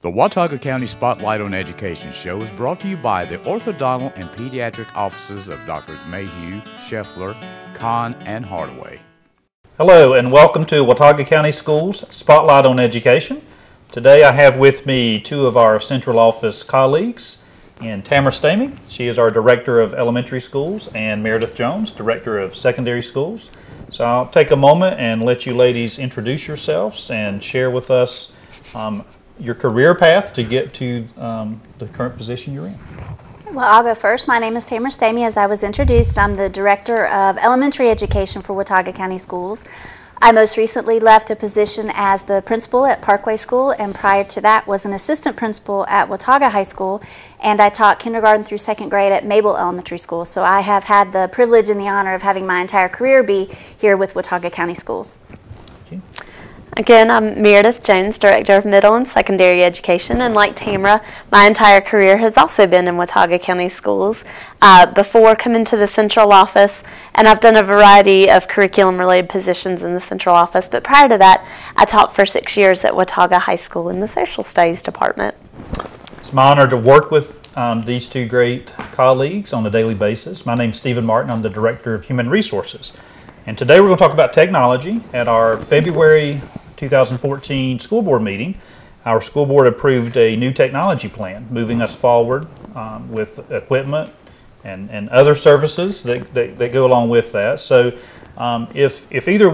The Watauga County Spotlight on Education show is brought to you by the orthodontal and pediatric offices of Drs. Mayhew, Scheffler, Kahn, and Hardaway. Hello and welcome to Watauga County Schools Spotlight on Education. Today I have with me two of our central office colleagues, and Tamara Stamey. She is our Director of Elementary Schools, and Meredith Jones, Director of Secondary Schools. So I'll take a moment and let you ladies introduce yourselves and share with us your career path to get to the current position you're in. Well, I'll go first. My name is Tamara Stamey. As I was introduced, I'm the Director of Elementary Education for Watauga County Schools. I most recently left a position as the principal at Parkway School, and prior to that was an assistant principal at Watauga High School, and I taught kindergarten through second grade at Mabel Elementary School. So I have had the privilege and the honor of having my entire career be here with Watauga County Schools. Okay. Again, I'm Meredith Jones, Director of Middle and Secondary Education, and like Tamara, my entire career has also been in Watauga County Schools before coming to the central office, and I've done a variety of curriculum-related positions in the central office, but prior to that, I taught for 6 years at Watauga High School in the Social Studies Department. It's my honor to work with these two great colleagues on a daily basis. My name is Stephen Martin. I'm the Director of Human Resources, and today we're going to talk about technology. At our February 2014 school board meeting, our school board approved a new technology plan, moving us forward with equipment and other services that go along with that. So if either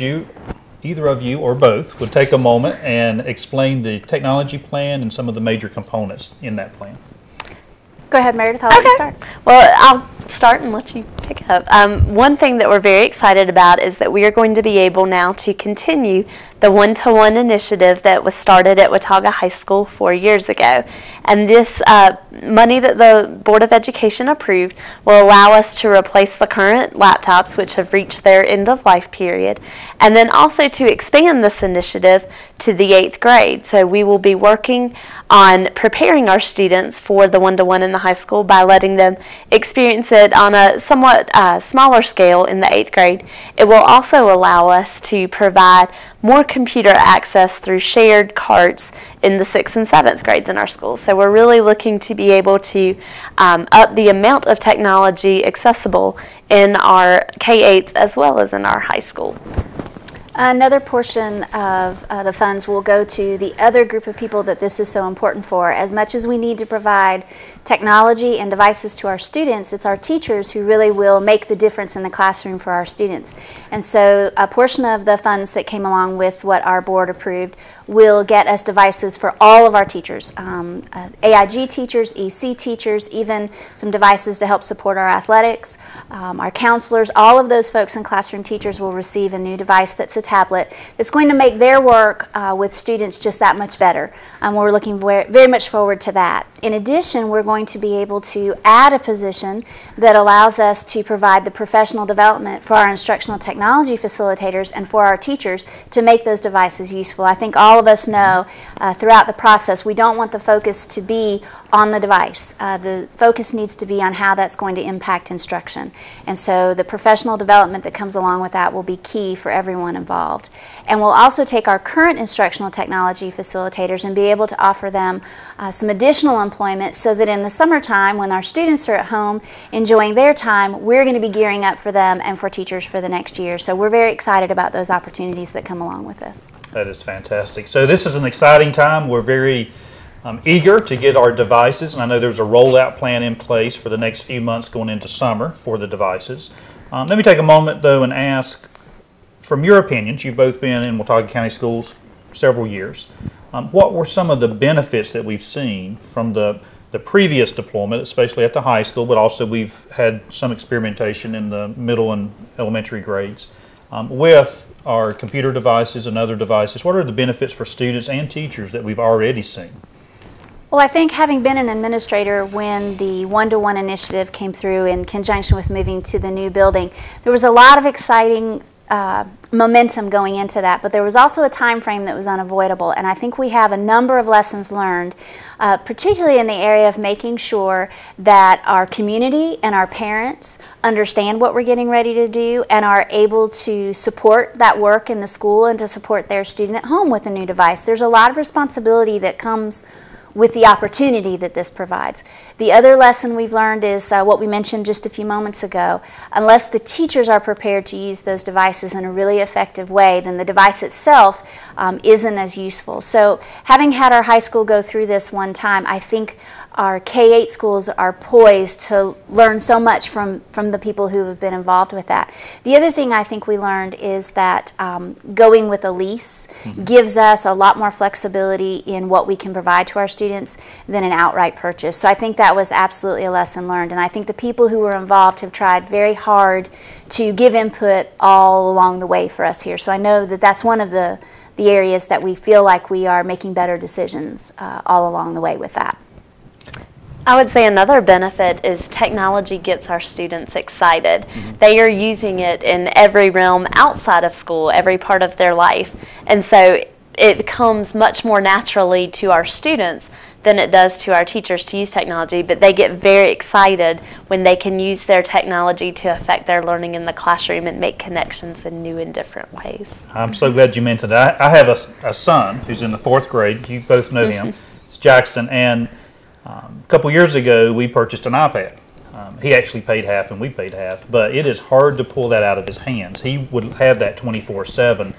of you or both would take a moment and explain the technology plan and some of the major components in that plan. Go ahead, Meredith. I'll let you start. Well, I'll start and let you pick up. One thing that we're very excited about is that we are going to be able now to continue the one-to-one initiative that was started at Watauga High School 4 years ago. And this money that the Board of Education approved will allow us to replace the current laptops, which have reached their end-of-life period, and then also to expand this initiative to the 8th grade. So we will be working on preparing our students for the one-to-one in the high school by letting them experience it on a somewhat smaller scale in the 8th grade. It will also allow us to provide more computer access through shared carts in the 6th and 7th grades in our schools. So we're really looking to be able to up the amount of technology accessible in our K-8s as well as in our high school. Another portion of the funds will go to the other group of people that this is so important for. As much as we need to provide technology and devices to our students, it's our teachers who really will make the difference in the classroom for our students. And so a portion of the funds that came along with what our board approved will get us devices for all of our teachers, AIG teachers, EC teachers, even some devices to help support our athletics, our counselors. All of those folks and classroom teachers will receive a new device that's a tablet that's going to make their work with students just that much better. We're looking very much forward to that. In addition, we're going to be able to add a position that allows us to provide the professional development for our instructional technology facilitators and for our teachers to make those devices useful. I think all of us know throughout the process we don't want the focus to be on the device. The focus needs to be on how that's going to impact instruction. And so the professional development that comes along with that will be key for everyone involved. And we'll also take our current instructional technology facilitators and be able to offer them some additional employment so that in the summertime when our students are at home enjoying their time, we're going to be gearing up for them and for teachers for the next year. So we're very excited about those opportunities that come along with this. That is fantastic. So this is an exciting time. We're very eager to get our devices, and I know there's a rollout plan in place for the next few months going into summer for the devices. Let me take a moment though and ask, from your opinions, you've both been in Watauga County Schools several years, what were some of the benefits that we've seen from the previous deployment, especially at the high school, but also we've had some experimentation in the middle and elementary grades with our computer devices and other devices? What are the benefits for students and teachers that we've already seen? Well, I think having been an administrator when the one-to-one initiative came through in conjunction with moving to the new building, there was a lot of exciting momentum going into that, but there was also a time frame that was unavoidable, and I think we have a number of lessons learned, particularly in the area of making sure that our community and our parents understand what we're getting ready to do and are able to support that work in the school and to support their student at home with a new device. There's a lot of responsibility that comes with the opportunity that this provides. The other lesson we've learned is what we mentioned just a few moments ago. Unless the teachers are prepared to use those devices in a really effective way, then the device itself isn't as useful. So having had our high school go through this one time, I think our K-8 schools are poised to learn so much from the people who have been involved with that. The other thing I think we learned is that going with a lease gives us a lot more flexibility in what we can provide to our students than an outright purchase. So I think that was absolutely a lesson learned, and I think the people who were involved have tried very hard to give input all along the way for us here. So I know that that's one of the areas that we feel like we are making better decisions all along the way with that. I would say another benefit is technology gets our students excited. They are using it in every realm outside of school, every part of their life. And so it comes much more naturally to our students than it does to our teachers to use technology, but they get very excited when they can use their technology to affect their learning in the classroom and make connections in new and different ways. I'm so glad you mentioned that. I have a son who's in the 4th grade. You both know him. It's Jackson, and a couple years ago, we purchased an iPad. He actually paid half and we paid half, but it is hard to pull that out of his hands. He would have that 24/7.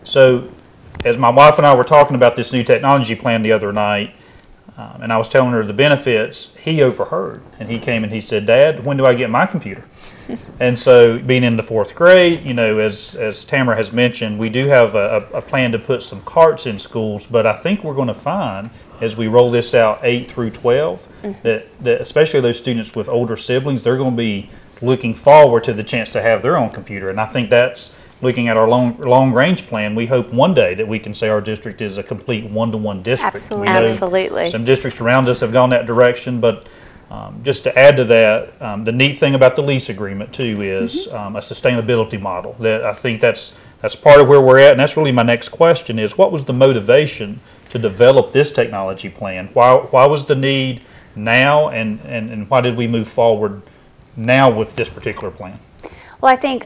So as my wife and I were talking about this new technology plan the other night, and I was telling her the benefits, he overheard, and he came and he said, "Dad, when do I get my computer?" And so being in the 4th grade, you know, as Tamara has mentioned, we do have a plan to put some carts in schools, but I think we're going to find as we roll this out 8 through 12, that especially those students with older siblings, they're going to be looking forward to the chance to have their own computer. And I think that's looking at our long range plan. We hope one day that we can say our district is a complete one-to-one district. Absolutely. We know Absolutely. some districts around us have gone that direction, but just to add to that, the neat thing about the lease agreement too is a sustainability model. That I think that's part of where we're at, and that's really my next question is, what was the motivation to develop this technology plan? Why was the need now, and why did we move forward now with this particular plan? Well, I think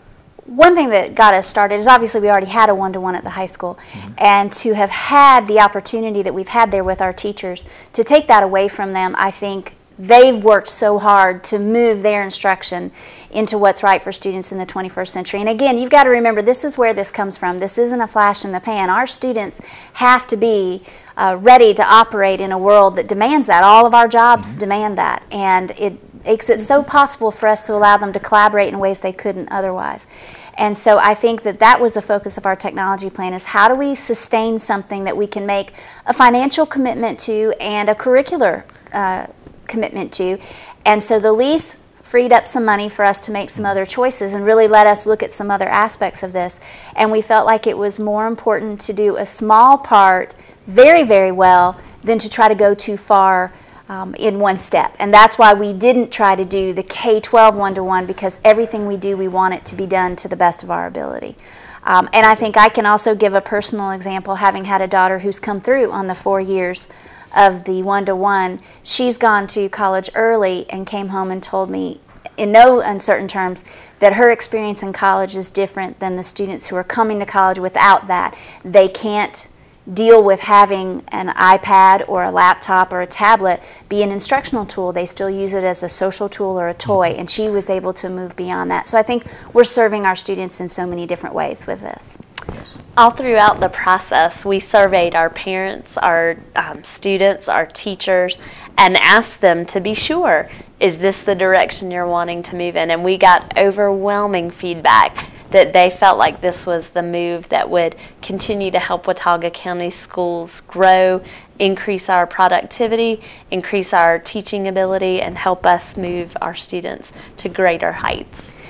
one thing that got us started is obviously we already had a one-to-one at the high school, and to have had the opportunity that we've had there with our teachers, to take that away from them, I think they've worked so hard to move their instruction into what's right for students in the 21st century. And again, you've got to remember, this is where this comes from. This isn't a flash in the pan. Our students have to be ready to operate in a world that demands that. All of our jobs demand that, and it makes it so possible for us to allow them to collaborate in ways they couldn't otherwise. And so I think that that was the focus of our technology plan, is how do we sustain something that we can make a financial commitment to and a curricular commitment to. And so the lease freed up some money for us to make some other choices and really let us look at some other aspects of this. And we felt like it was more important to do a small part very, very well than to try to go too far in one step. And that's why we didn't try to do the K-12 one-to-one, because everything we do, we want it to be done to the best of our ability. And I think I can also give a personal example, having had a daughter who's come through on the 4 years of the one-to-one. She's gone to college early and came home and told me in no uncertain terms that her experience in college is different than the students who are coming to college without that. They can't deal with having an iPad or a laptop or a tablet be an instructional tool. They still use it as a social tool or a toy, and she was able to move beyond that. So I think we're serving our students in so many different ways with this. All throughout the process, we surveyed our parents, our students, our teachers, and asked them to be sure, is this the direction you're wanting to move in? And we got overwhelming feedback that they felt like this was the move that would continue to help Watauga County schools grow, increase our productivity, increase our teaching ability, and help us move our students to greater heights.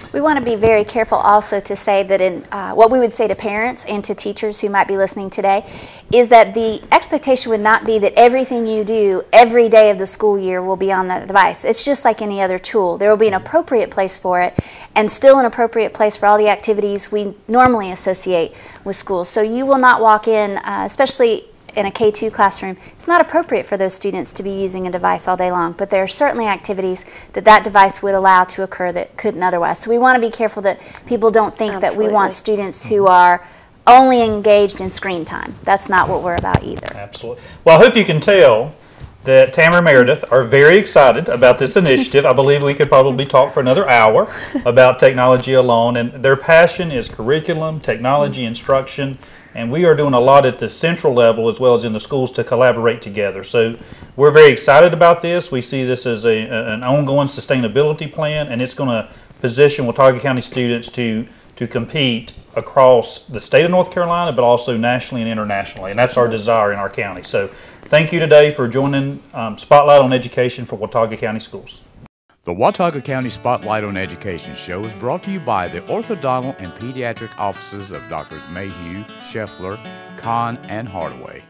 We want to be very careful also to say that in what we would say to parents and to teachers who might be listening today is that the expectation would not be that everything you do every day of the school year will be on that device. It's just like any other tool. There will be an appropriate place for it and still an appropriate place for all the activities we normally associate with schools. So you will not walk in, especially in a K-2 classroom, it's not appropriate for those students to be using a device all day long, but there are certainly activities that that device would allow to occur that couldn't otherwise. So we want to be careful that people don't think that we want students who are only engaged in screen time. That's not what we're about either. Absolutely. Well, I hope you can tell that Tamara and Meredith are very excited about this initiative. I believe we could probably talk for another hour about technology alone, and their passion is curriculum, technology, instruction, and we are doing a lot at the central level as well as in the schools to collaborate together. So we're very excited about this. We see this as an ongoing sustainability plan, and it's going to position Watauga County students to compete across the state of North Carolina, but also nationally and internationally, and that's our desire in our county. So thank you today for joining Spotlight on Education for Watauga County Schools. The Watauga County Spotlight on Education show is brought to you by the orthodontal and pediatric offices of Drs. Mayhew, Scheffler, Kahn, and Hardaway.